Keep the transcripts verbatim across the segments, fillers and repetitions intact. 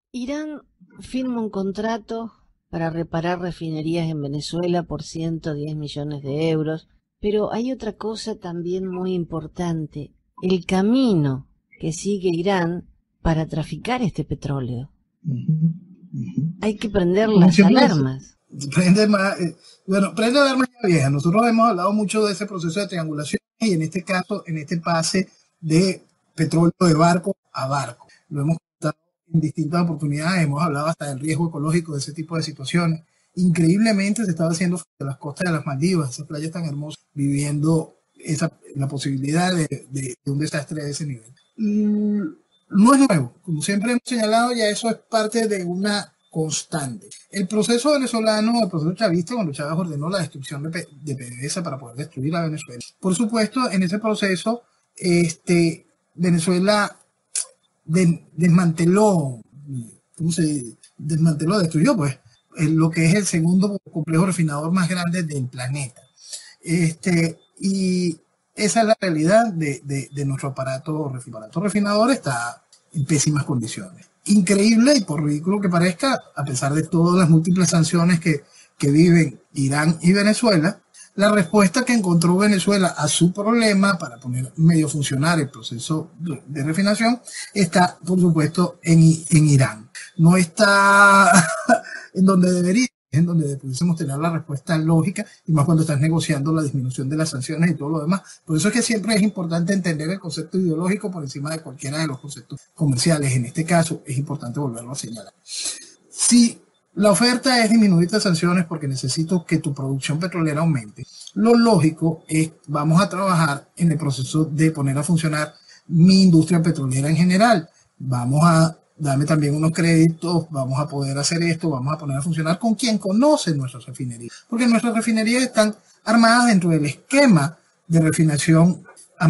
Irán firma un contrato para reparar refinerías en Venezuela por ciento diez millones de euros, pero hay otra cosa también muy importante, el camino que sigue Irán para traficar este petróleo. Uh-huh, uh-huh. Hay que prender Como las alarmas. Prende más, eh, bueno, prende alarmas ya viejas. Nosotros hemos hablado mucho de ese proceso de triangulación y en este caso, en este pase de petróleo de barco a barco. Lo hemos contado en distintas oportunidades, hemos hablado hasta del riesgo ecológico de ese tipo de situaciones. Increíblemente se estaba haciendo frente a las costas de las Maldivas, esas playas tan hermosas, viviendo esa, la posibilidad de, de, de un desastre de ese nivel. Mm, no es nuevo, como siempre hemos señalado, ya eso es parte de una constante. El proceso venezolano, el proceso chavista, cuando Chávez ordenó la destrucción de, P de PDVSA para poder destruir a Venezuela. Por supuesto, en ese proceso, este, Venezuela de, desmanteló, ¿cómo se desmanteló? Destruyó, pues, lo que es el segundo complejo refinador más grande del planeta. Este, y esa es la realidad de, de, de nuestro aparato refinador. El aparato refinador está en pésimas condiciones. Increíble y por ridículo que parezca, a pesar de todas las múltiples sanciones que, que viven Irán y Venezuela, la respuesta que encontró Venezuela a su problema para poner medio funcionar el proceso de refinación está, por supuesto, en, en Irán. No está en donde debería, en donde pudiésemos tener la respuesta lógica, y más cuando estás negociando la disminución de las sanciones y todo lo demás. Por eso es que siempre es importante entender el concepto ideológico por encima de cualquiera de los conceptos comerciales. En este caso es importante volverlo a señalar. Si la oferta es disminuir las sanciones porque necesito que tu producción petrolera aumente, lo lógico es vamos a trabajar en el proceso de poner a funcionar mi industria petrolera en general. Vamos a darme también unos créditos, vamos a poder hacer esto, vamos a poner a funcionar con quien conoce nuestras refinerías. Porque nuestras refinerías están armadas dentro del esquema de refinación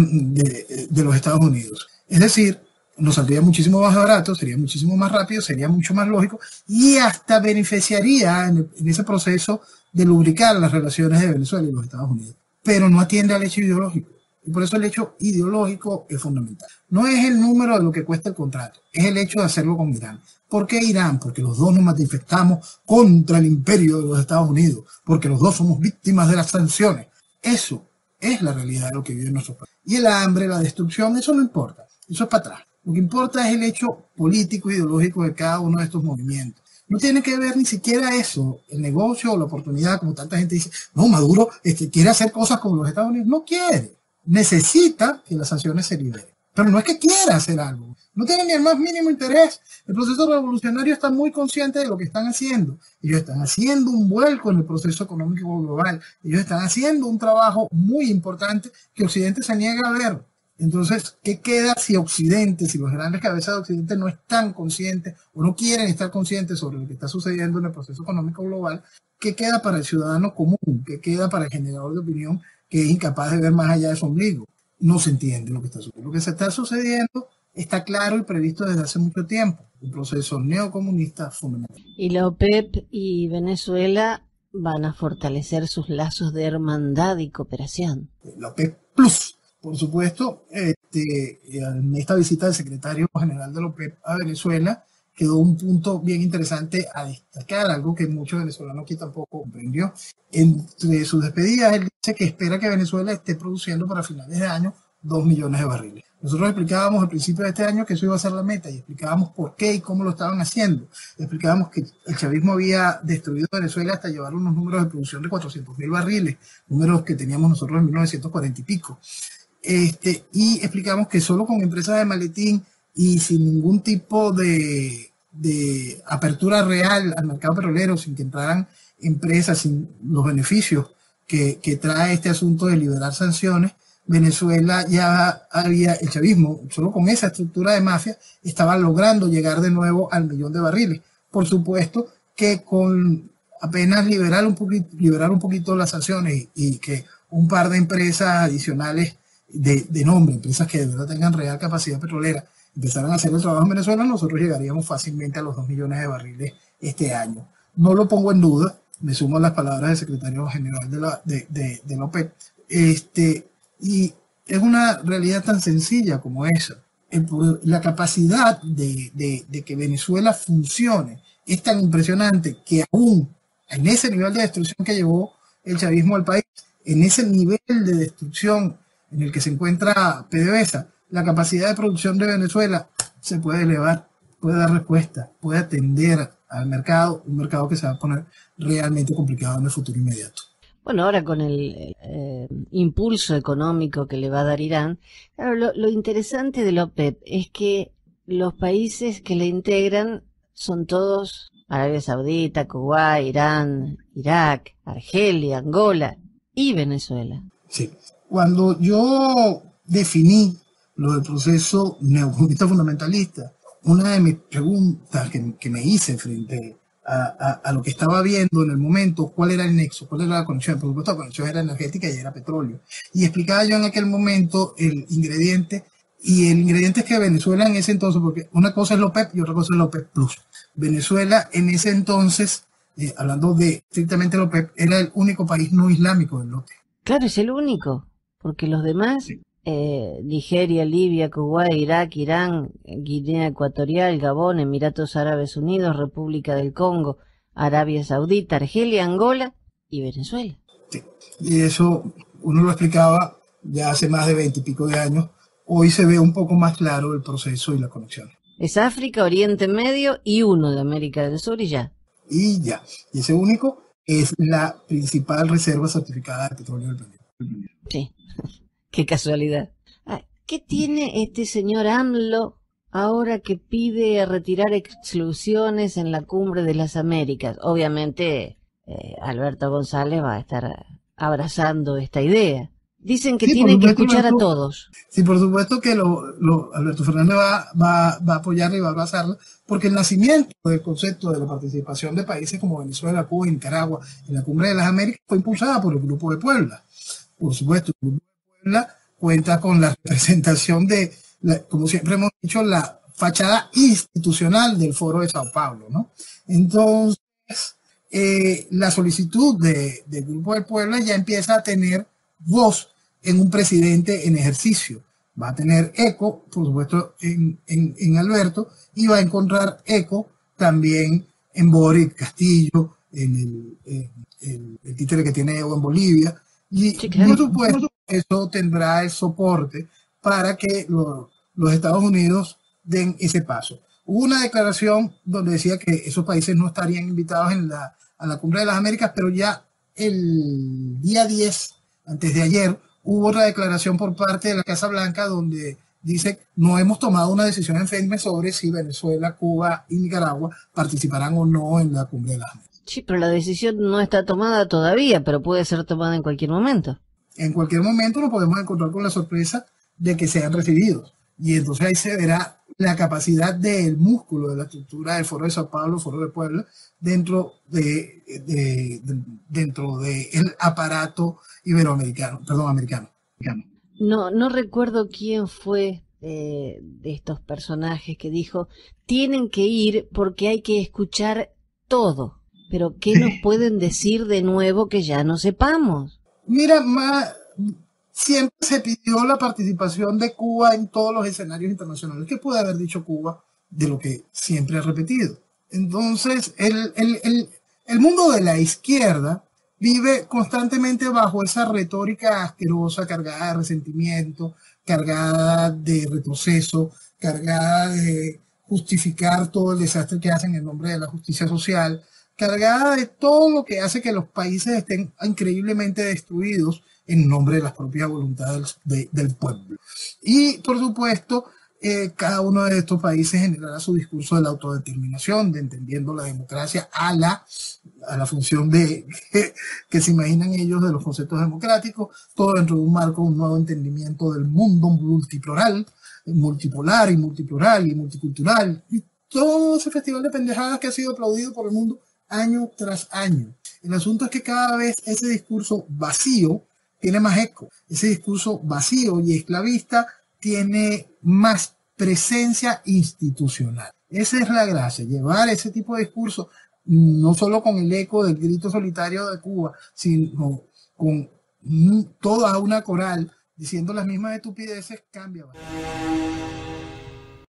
de, de los Estados Unidos. Es decir, nos saldría muchísimo más barato, sería muchísimo más rápido, sería mucho más lógico y hasta beneficiaría en, el, en ese proceso de lubricar las relaciones de Venezuela y los Estados Unidos. Pero no atiende al hecho ideológico. Y por eso el hecho ideológico es fundamental. No es el número de lo que cuesta el contrato, es el hecho de hacerlo con Irán. ¿Por qué Irán? Porque los dos nos manifestamos contra el imperio de los Estados Unidos, porque los dos somos víctimas de las sanciones. Eso es la realidad de lo que vive nuestro país. Y el hambre, la destrucción, eso no importa, eso es para atrás. Lo que importa es el hecho político e ideológico de cada uno de estos movimientos. No tiene que ver ni siquiera eso, el negocio o la oportunidad, como tanta gente dice, no, Maduro este, quiere hacer cosas como los Estados Unidos. No quiere, necesita que las sanciones se liberen. Pero no es que quiera hacer algo, no tiene ni el más mínimo interés. El proceso revolucionario está muy consciente de lo que están haciendo. Ellos están haciendo un vuelco en el proceso económico global. Ellos están haciendo un trabajo muy importante que Occidente se niega a ver. Entonces, ¿qué queda si Occidente, si los grandes cabezas de Occidente no están conscientes o no quieren estar conscientes sobre lo que está sucediendo en el proceso económico global? ¿Qué queda para el ciudadano común? ¿Qué queda para el generador de opinión que es incapaz de ver más allá de su ombligo? No se entiende lo que está sucediendo. Lo que se está sucediendo está claro y previsto desde hace mucho tiempo. Un proceso neocomunista fundamental. Y la OPEP y Venezuela van a fortalecer sus lazos de hermandad y cooperación. La OPEP Plus. Por supuesto, este, en esta visita del secretario general de la OPEP a Venezuela quedó un punto bien interesante a destacar, algo que muchos venezolanos aquí tampoco comprendió. Entre sus despedidas, él dice que espera que Venezuela esté produciendo para finales de año dos millones de barriles. Nosotros explicábamos al principio de este año que eso iba a ser la meta y explicábamos por qué y cómo lo estaban haciendo. Explicábamos que el chavismo había destruido Venezuela hasta llevar unos números de producción de cuatrocientos mil barriles, números que teníamos nosotros en mil novecientos cuarenta y pico. Este, y explicamos que solo con empresas de maletín y sin ningún tipo de, de apertura real al mercado petrolero, sin que entraran empresas, sin los beneficios que, que trae este asunto de liberar sanciones, Venezuela ya había, el chavismo, solo con esa estructura de mafia, estaba logrando llegar de nuevo al millón de barriles. Por supuesto que con apenas liberar un poquito, liberar un poquito las sanciones y, y que un par de empresas adicionales De, de nombre, empresas que de verdad tengan real capacidad petrolera, empezaran a hacer el trabajo en Venezuela, nosotros llegaríamos fácilmente a los dos millones de barriles este año. No lo pongo en duda, me sumo a las palabras del secretario general de la, de, de, de la OPEP, este, y es una realidad tan sencilla como esa. el poder, la capacidad de, de, de que Venezuela funcione es tan impresionante que aún en ese nivel de destrucción que llevó el chavismo al país, en ese nivel de destrucción en el que se encuentra PDVSA, la capacidad de producción de Venezuela se puede elevar, puede dar respuesta, puede atender al mercado, un mercado que se va a poner realmente complicado en el futuro inmediato. Bueno, ahora con el eh, impulso económico que le va a dar Irán, claro, lo, lo interesante de la OPEP es que los países que la integran son todos Arabia Saudita, Kuwait, Irán, Irak, Argelia, Angola y Venezuela. Sí. Cuando yo definí lo del proceso neocomunista fundamentalista, una de mis preguntas que, que me hice frente a, a, a lo que estaba viendo en el momento, cuál era el nexo, cuál era la conexión, por supuesto la conexión era energética y era petróleo. Y explicaba yo en aquel momento el ingrediente, y el ingrediente es que Venezuela en ese entonces, porque una cosa es la OPEP y otra cosa es la OPEP Plus. Venezuela en ese entonces, eh, hablando de estrictamente la OPEP, era el único país no islámico del lote. Claro, es el único, porque los demás, sí. eh, Nigeria, Libia, Kuwait, Irak, Irán, Guinea Ecuatorial, Gabón, Emiratos Árabes Unidos, República del Congo, Arabia Saudita, Argelia, Angola y Venezuela. Sí. Y eso uno lo explicaba ya hace más de veinte y pico de años. Hoy se ve un poco más claro el proceso y la conexión. Es África, Oriente Medio y uno de América del Sur y ya. Y ya. Y ese único es la principal reserva certificada de petróleo del planeta. Sí, qué casualidad. ¿Qué tiene este señor AMLO ahora que pide retirar exclusiones en la Cumbre de las Américas? Obviamente eh, Alberto González va a estar abrazando esta idea. Dicen que sí, tiene que escuchar a todos. Sí, por supuesto que lo, lo, Alberto Fernández va, va, va a apoyarla y va a abrazarla, porque el nacimiento del concepto de la participación de países como Venezuela, Cuba y Nicaragua en la Cumbre de las Américas fue impulsada por el Grupo de Puebla. Por supuesto, el Grupo de Puebla cuenta con la representación de, la, como siempre hemos dicho, la fachada institucional del Foro de Sao Paulo, ¿no? Entonces, eh, la solicitud de, del Grupo de Puebla ya empieza a tener voz en un presidente en ejercicio. Va a tener eco, por supuesto, en, en, en Alberto, y va a encontrar eco también en Boric Castillo, en el, en, en el títere que tiene Evo en Bolivia. Y sí, claro. Por supuesto, eso tendrá el soporte para que lo, los Estados Unidos den ese paso. Hubo una declaración donde decía que esos países no estarían invitados en la, a la Cumbre de las Américas, pero ya el día diez, antes de ayer, hubo otra declaración por parte de la Casa Blanca donde dice no hemos tomado una decisión en firme sobre si Venezuela, Cuba y Nicaragua participarán o no en la Cumbre de las Américas. Sí, pero la decisión no está tomada todavía, pero puede ser tomada en cualquier momento. En cualquier momento nos podemos encontrar con la sorpresa de que sean recibidos. Y entonces ahí se verá la capacidad del músculo de la estructura del Foro de Sao Paulo, Foro de Puebla, dentro de, de, de dentro del aparato iberoamericano, perdón, americano. No, no recuerdo quién fue eh, de estos personajes que dijo, tienen que ir porque hay que escuchar todo. Pero ¿qué nos pueden decir de nuevo que ya no sepamos? Mira, ma, siempre se pidió la participación de Cuba en todos los escenarios internacionales. ¿Qué puede haber dicho Cuba de lo que siempre ha repetido? Entonces, el, el, el, el mundo de la izquierda vive constantemente bajo esa retórica asquerosa, cargada de resentimiento, cargada de retroceso, cargada de justificar todo el desastre que hacen en nombre de la justicia social, cargada de todo lo que hace que los países estén increíblemente destruidos en nombre de las propias voluntades de, del pueblo. Y, por supuesto, eh, cada uno de estos países generará su discurso de la autodeterminación, de entendiendo la democracia a la, a la función de que, que se imaginan ellos de los conceptos democráticos, todo dentro de un marco, un nuevo entendimiento del mundo multiplural, multipolar y multiplural y multicultural, y todo ese festival de pendejadas que ha sido aplaudido por el mundo año tras año. El asunto es que cada vez ese discurso vacío tiene más eco. Ese discurso vacío y esclavista tiene más presencia institucional. Esa es la gracia, llevar ese tipo de discurso no solo con el eco del grito solitario de Cuba, sino con toda una coral diciendo las mismas estupideces, cambia bastante.